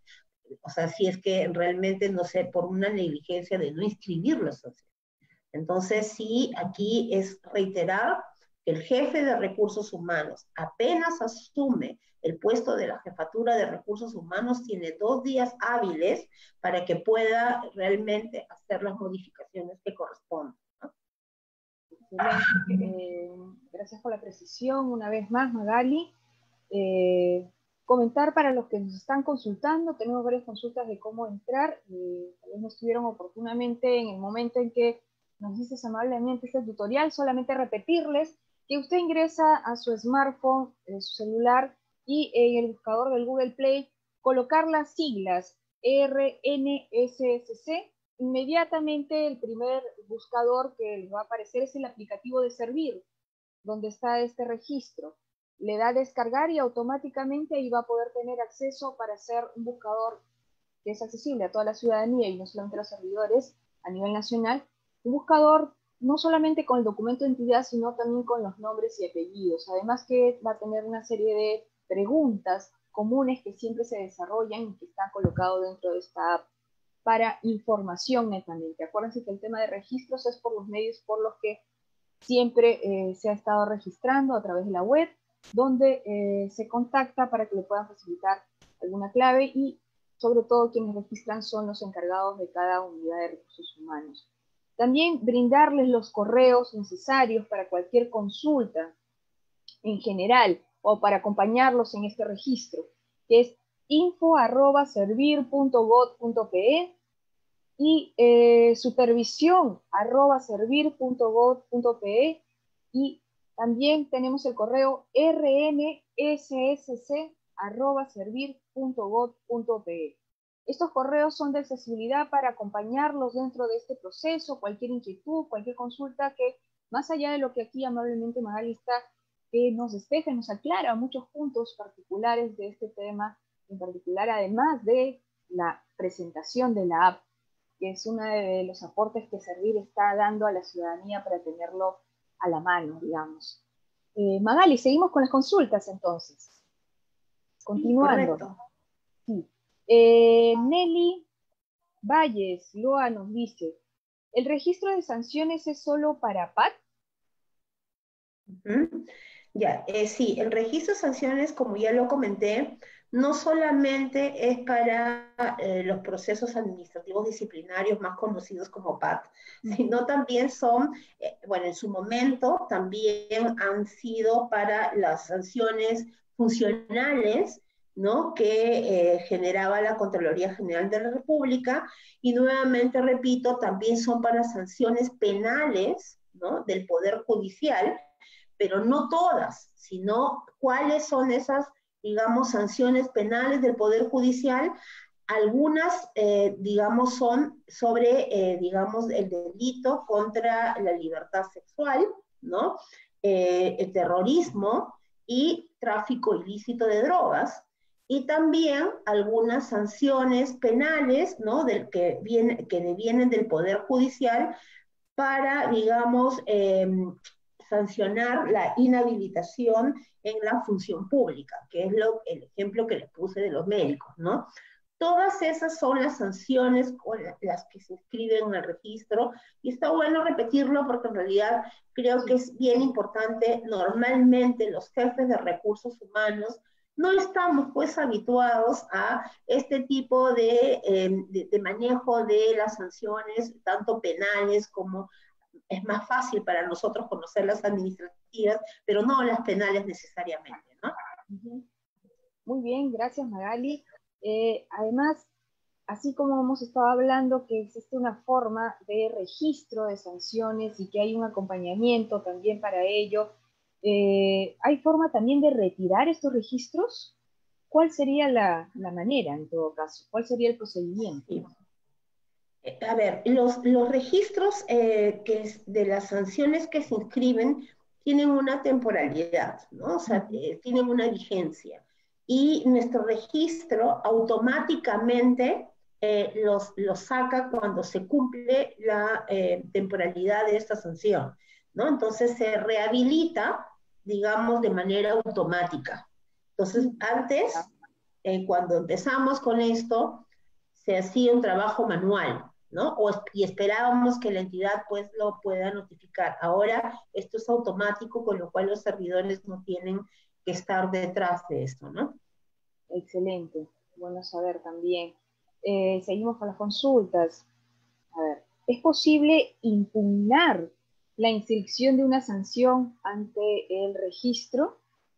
o sea, si es que realmente, no sé, por una negligencia de no inscribirlo. Entonces, sí, aquí es reiterar que el jefe de recursos humanos apenas asume el puesto de la jefatura de recursos humanos, tiene 2 días hábiles para que pueda realmente hacer las modificaciones que corresponden, ¿no? Excelente. Gracias por la precisión una vez más, Magali. Comentar para los que nos están consultando, tenemos varias consultas de cómo entrar, tal vez no estuvieron oportunamente en el momento en que nos dices amablemente este tutorial, solamente repetirles que usted ingresa a su smartphone, su celular, y en el buscador del Google Play colocar las siglas RNSSC. Inmediatamente el primer buscador que les va a aparecer es el aplicativo de Servir, donde está este registro. Le da a descargar y automáticamente ahí va a poder tener acceso para hacer un buscador que es accesible a toda la ciudadanía y no solamente a los servidores a nivel nacional. Un buscador no solamente con el documento de entidad, sino también con los nombres y apellidos. Además que va a tener una serie de preguntas comunes que siempre se desarrollan y que está colocado dentro de esta app para información netamente. Acuérdense que el tema de registros es por los medios por los que siempre se ha estado registrando a través de la web, donde se contacta para que le puedan facilitar alguna clave y sobre todo quienes registran son los encargados de cada unidad de recursos humanos. También brindarles los correos necesarios para cualquier consulta en general o para acompañarlos en este registro, que es info@servir.gov.pe y supervisión@servir.gov.pe, y también tenemos el correo rnssc@servir.gov.pe. Estos correos son de accesibilidad para acompañarlos dentro de este proceso, cualquier inquietud, cualquier consulta que, más allá de lo que aquí amablemente Magali está que nos despeja y nos aclara muchos puntos particulares de este tema, en particular además de la presentación de la app, que es uno de los aportes que Servir está dando a la ciudadanía para tenerlo a la mano, digamos. Magali, seguimos con las consultas entonces. Continuando. Correcto. Sí. Nelly Valles Loa nos dice, ¿el registro de sanciones es solo para PAT? Ya, sí, el registro de sanciones, como ya lo comenté, no solamente es para los procesos administrativos disciplinarios más conocidos como PAT, sino también son, bueno, en su momento también han sido para las sanciones funcionales, ¿no? Que generaba la Contraloría General de la República, y nuevamente repito, también son para sanciones penales, ¿no? Del Poder Judicial, pero no todas, sino cuáles son esas, digamos, sanciones penales del Poder Judicial. Algunas, digamos, son sobre, digamos, el delito contra la libertad sexual, ¿no? El terrorismo y tráfico ilícito de drogas, y también algunas sanciones penales, ¿no? Que vienen del Poder Judicial para, digamos, sancionar la inhabilitación en la función pública, que es el ejemplo que les puse de los médicos, ¿no? Todas esas son las sanciones con las que se inscriben en el registro, y está bueno repetirlo porque en realidad creo que es bien importante. Normalmente los jefes de recursos humanos no estamos pues habituados a este tipo de manejo de las sanciones, tanto penales como es más fácil para nosotros conocer las administrativas, pero no las penales necesariamente, ¿no? Muy bien, gracias Magali. Además, así como hemos estado hablando que existe una forma de registro de sanciones y que hay un acompañamiento también para ello, ¿hay forma también de retirar estos registros? ¿Cuál sería la manera en todo caso? ¿Cuál sería el procedimiento? Sí. A ver, los registros de las sanciones que se inscriben tienen una temporalidad, ¿no? O sea, tienen una vigencia. Y nuestro registro automáticamente los saca cuando se cumple la temporalidad de esta sanción, ¿no? Entonces se rehabilita, digamos, de manera automática. Entonces, antes, cuando empezamos con esto, se hacía un trabajo manual, ¿no? Y esperábamos que la entidad pues lo pueda notificar. Ahora esto es automático, con lo cual los servidores no tienen que estar detrás de esto, ¿no? Excelente, bueno saber también. Seguimos con las consultas. A ver, ¿es posible impugnar la inscripción de una sanción ante el registro?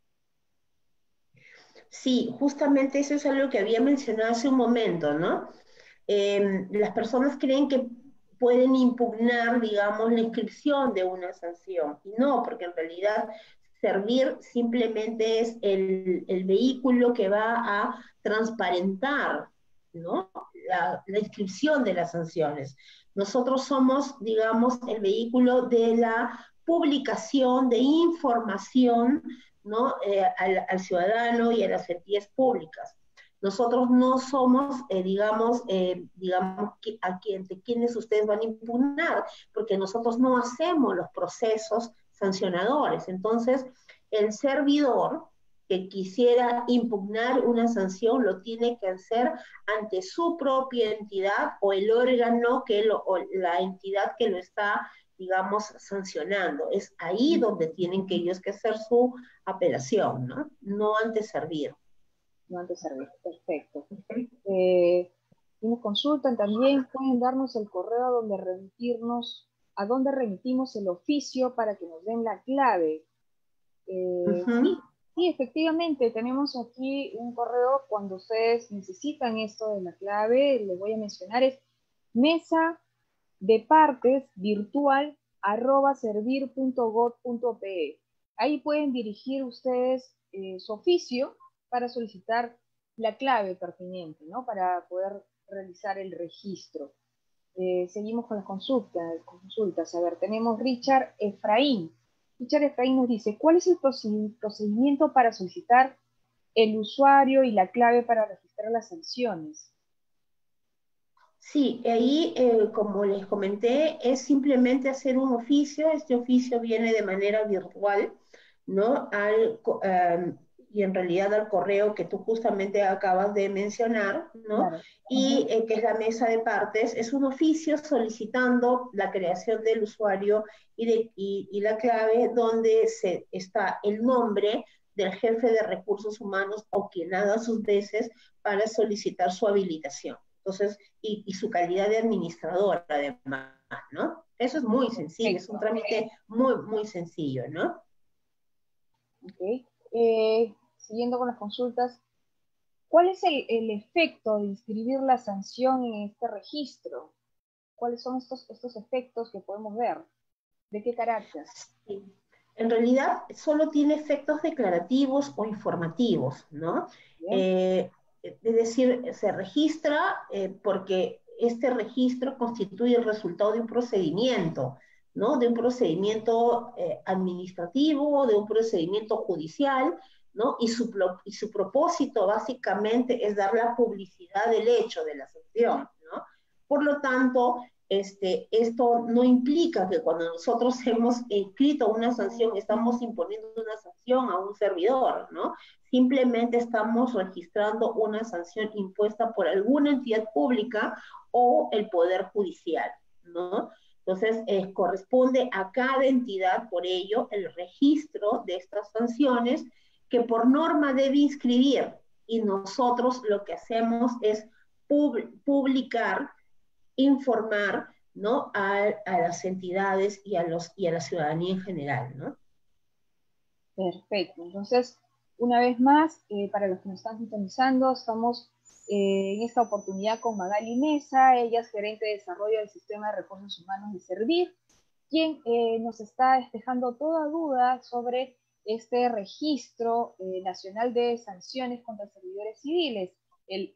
Sí, justamente eso es algo que había mencionado hace un momento, ¿no? Las personas creen que pueden impugnar, digamos, la inscripción de una sanción, y no, porque en realidad Servir simplemente es el vehículo que va a transparentar, ¿no? La inscripción de las sanciones. Nosotros somos, digamos, el vehículo de la publicación de información, ¿no? Al ciudadano y a las entidades públicas. Nosotros no somos, digamos, quienes ustedes van a impugnar, porque nosotros no hacemos los procesos sancionadores. Entonces, el servidor que quisiera impugnar una sanción lo tiene que hacer ante su propia entidad o el órgano o la entidad que lo está, digamos, sancionando. Es ahí donde tienen que ellos que hacer su apelación, ¿no? No ante Servir. No ante Servir, perfecto. Si nos consultan también, pueden darnos el correo donde remitirnos, a donde remitimos el oficio para que nos den la clave. Sí, efectivamente, tenemos aquí un correo cuando ustedes necesitan esto de la clave, les voy a mencionar, es mesa de partes virtual @servir.gov.pe. Ahí pueden dirigir ustedes su oficio para solicitar la clave pertinente, ¿no? Para poder realizar el registro. Seguimos con las consultas. A ver, tenemos Richard Efraín. Richard Efraín nos dice, ¿cuál es el procedimiento para solicitar el usuario y la clave para registrar las sanciones? Sí, ahí, como les comenté, es simplemente hacer un oficio. Este oficio viene de manera virtual, ¿no? Y en realidad al correo que tú justamente acabas de mencionar, ¿no? Claro. Y que es la mesa de partes, es un oficio solicitando la creación del usuario y la clave donde está el nombre del jefe de recursos humanos o quien haga sus veces para solicitar su habilitación. Entonces, y su calidad de administrador, además, ¿no? Eso es muy sencillo, es un Perfecto. trámite muy, muy sencillo, ¿no? Okay. Siguiendo con las consultas, ¿cuál es el efecto de inscribir la sanción en este registro? ¿Cuáles son estos efectos que podemos ver? ¿De qué carácter? Sí. En realidad, solo tiene efectos declarativos o informativos, ¿no? Bien, Eh, es decir, se registra porque este registro constituye el resultado de un procedimiento, ¿no? De un procedimiento administrativo, de un procedimiento judicial, ¿no? Y su propósito básicamente es dar la publicidad del hecho de la sanción, ¿no? Por lo tanto, esto no implica que cuando nosotros hemos escrito una sanción, estamos imponiendo una sanción a un servidor, ¿no? Simplemente estamos registrando una sanción impuesta por alguna entidad pública o el Poder Judicial, ¿no? Entonces, corresponde a cada entidad, por ello, el registro de estas sanciones que por norma debe inscribir. Y nosotros lo que hacemos es publicar, informar, ¿no? A las entidades y a la ciudadanía en general, ¿no? perfecto. Entonces, una vez más, para los que nos están sintonizando, estamos en esta oportunidad con Magali Mesa, ella es gerente de desarrollo del Sistema de Recursos Humanos de Servir, quien nos está despejando toda duda sobre este registro nacional de sanciones contra servidores civiles, el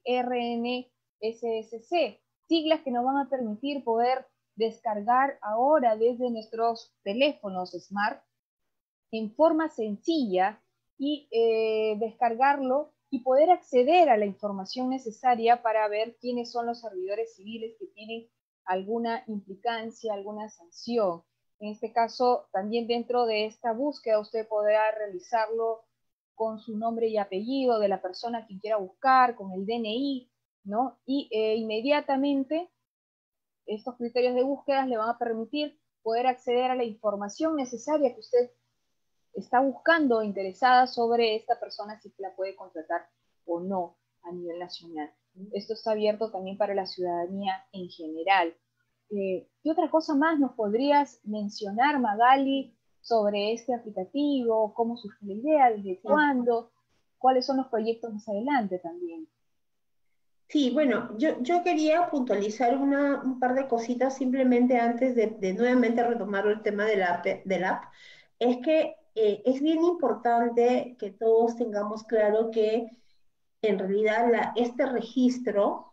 RNSSC, siglas que nos van a permitir poder descargar ahora desde nuestros teléfonos smart en forma sencilla y descargarlo y poder acceder a la información necesaria para ver quiénes son los servidores civiles que tienen alguna implicancia, alguna sanción. En este caso, también dentro de esta búsqueda usted podrá realizarlo con su nombre y apellido de la persona que quiera buscar, con el DNI, ¿no? Y inmediatamente estos criterios de búsqueda le van a permitir poder acceder a la información necesaria que usted está buscando interesada sobre esta persona si la puede contratar o no a nivel nacional. Esto está abierto también para la ciudadanía en general. ¿Qué otra cosa más nos podrías mencionar, Magali, sobre este aplicativo? ¿Cómo surgió la idea? ¿Desde Sí. cuándo? ¿Cuáles son los proyectos más adelante también? Sí, bueno, yo quería puntualizar un par de cositas simplemente antes de nuevamente retomar el tema del app. Es que es bien importante que todos tengamos claro que en realidad este registro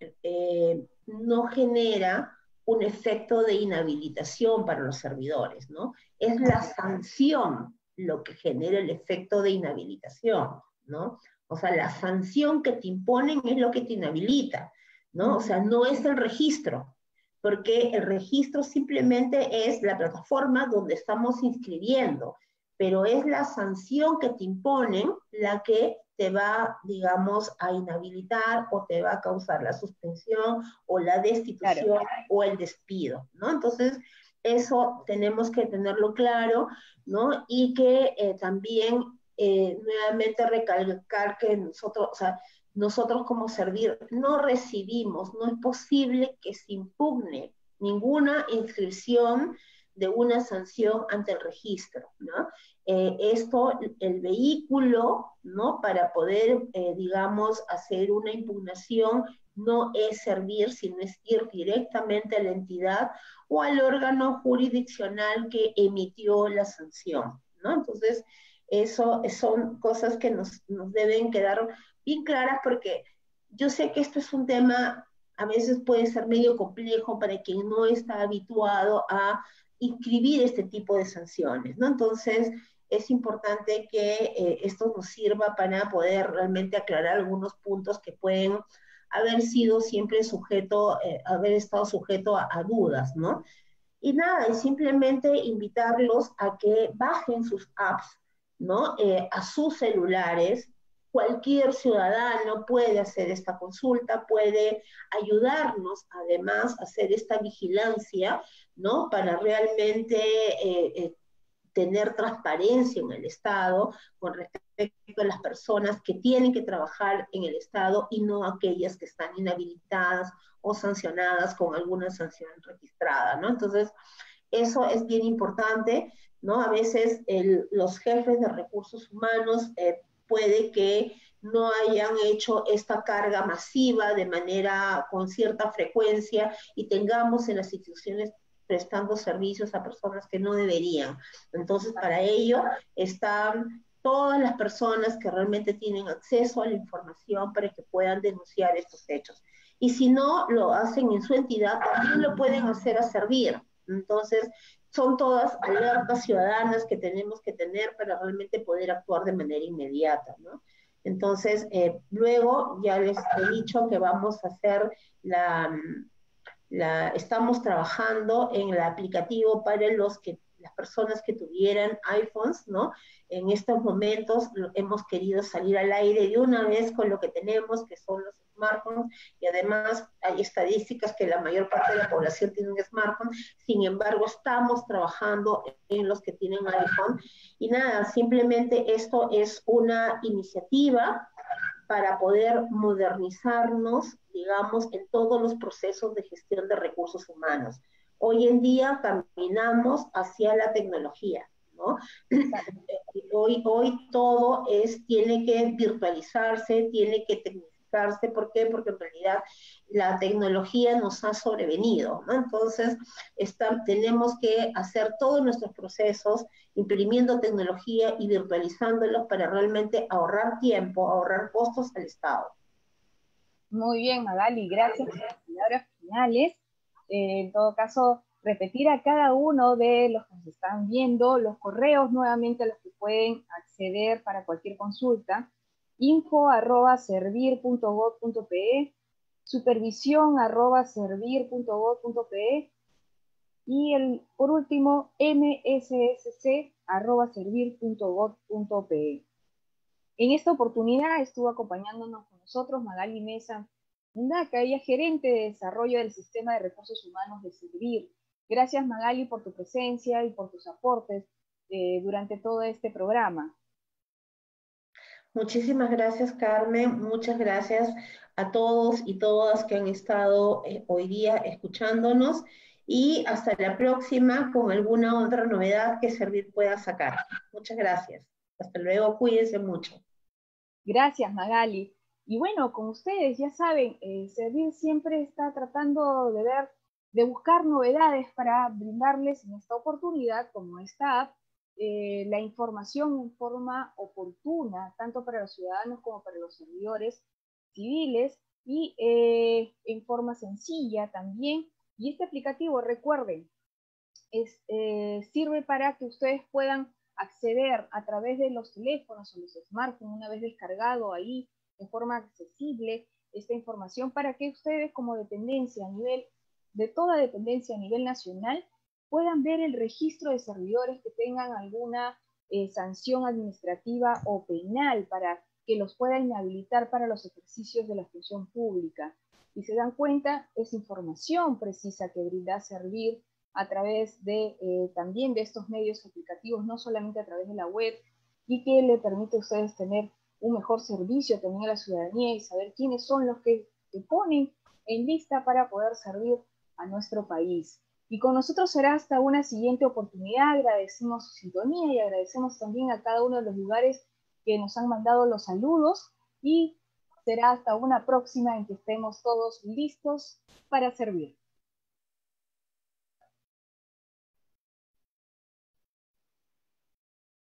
no genera un efecto de inhabilitación para los servidores, ¿no? Es la sanción lo que genera el efecto de inhabilitación, ¿no? O sea, la sanción que te imponen es lo que te inhabilita, ¿no? O sea, no es el registro, porque el registro simplemente es la plataforma donde estamos inscribiendo, pero es la sanción que te imponen la que te va, digamos, a inhabilitar o te va a causar la suspensión o la Claro, destitución o el despido, ¿no? Entonces, eso tenemos que tenerlo claro, ¿no? Y que también nuevamente recalcar que nosotros, o sea, nosotros como servir no recibimos, no es posible que se impugne ninguna inscripción de una sanción ante el registro, ¿no? Esto, el vehículo, ¿no? Para poder, digamos, hacer una impugnación no es servir, sino es ir directamente a la entidad o al órgano jurisdiccional que emitió la sanción, ¿no? Entonces, eso son cosas que nos deben quedar bien claras porque yo sé que esto es un tema a veces puede ser medio complejo para quien no está habituado a inscribir este tipo de sanciones, ¿no? Entonces, es importante que esto nos sirva para poder realmente aclarar algunos puntos que pueden haber sido siempre sujeto, haber estado sujeto a dudas, ¿no? Y nada, es simplemente invitarlos a que bajen sus apps, ¿no? A sus celulares. Cualquier ciudadano puede hacer esta consulta, puede ayudarnos además a hacer esta vigilancia, ¿no? Para realmente tener transparencia en el Estado con respecto a las personas que tienen que trabajar en el Estado y no aquellas que están inhabilitadas o sancionadas con alguna sanción registrada, ¿no? Entonces, eso es bien importante, ¿no? A veces los jefes de recursos humanos puede que no hayan hecho esta carga masiva de manera con cierta frecuencia y tengamos en las instituciones prestando servicios a personas que no deberían. Entonces, para ello están todas las personas que realmente tienen acceso a la información para que puedan denunciar estos hechos. Y si no lo hacen en su entidad, también lo pueden hacer a servir. Entonces, son todas alertas ciudadanas que tenemos que tener para realmente poder actuar de manera inmediata, ¿no? Entonces, luego ya les he dicho que vamos a hacer estamos trabajando en el aplicativo para las personas que tuvieran iPhones, ¿no? En estos momentos hemos querido salir al aire de una vez con lo que tenemos, que son los smartphones, y además hay estadísticas que la mayor parte de la población tiene un smartphone, sin embargo estamos trabajando en los que tienen iPhone, y nada, simplemente esto es una iniciativa para poder modernizarnos, digamos, en todos los procesos de gestión de recursos humanos. Hoy en día caminamos hacia la tecnología, ¿no? Hoy todo tiene que virtualizarse, tiene que tecnificarse. ¿Por qué? Porque en realidad la tecnología nos ha sobrevenido, ¿no? Entonces, tenemos que hacer todos nuestros procesos imprimiendo tecnología y virtualizándolos para realmente ahorrar tiempo, ahorrar costos al Estado. Muy bien, Magali, gracias por las palabras finales. En todo caso, repetir a cada uno de los que nos están viendo los correos nuevamente a los que pueden acceder para cualquier consulta: info@servir.gov.pe, supervisión@servir.gov.pe y por último, mssc@servir.gov.pe. En esta oportunidad estuvo acompañándonos con nosotros Magali Mesa Mundaca, ella es gerente de desarrollo del Sistema de Recursos Humanos de Servir. Gracias, Magali, por tu presencia y por tus aportes durante todo este programa. Muchísimas gracias, Carmen. Muchas gracias a todos y todas que han estado hoy día escuchándonos. Y hasta la próxima con alguna otra novedad que Servir pueda sacar. Muchas gracias. Hasta luego. Cuídense mucho. Gracias, Magali. Y bueno, como ustedes ya saben, Servir siempre está tratando de buscar novedades para brindarles en esta oportunidad, como esta app, la información en forma oportuna, tanto para los ciudadanos como para los servidores civiles, y en forma sencilla también. Y este aplicativo, recuerden, sirve para que ustedes puedan acceder a través de los teléfonos o los smartphones, una vez descargado ahí de forma accesible esta información, para que ustedes como dependencia de toda dependencia a nivel nacional puedan ver el registro de servidores que tengan alguna sanción administrativa o penal, para que los pueda inhabilitar para los ejercicios de la función pública. Y se dan cuenta, es información precisa que brinda Servir a través también de estos medios aplicativos, no solamente a través de la web, y que le permite a ustedes tener un mejor servicio también a la ciudadanía y saber quiénes son los que se ponen en lista para poder servir a nuestro país. Y con nosotros será hasta una siguiente oportunidad. Agradecemos su sintonía y agradecemos también a cada uno de los lugares que nos han mandado los saludos, y será hasta una próxima en que estemos todos listos para servir.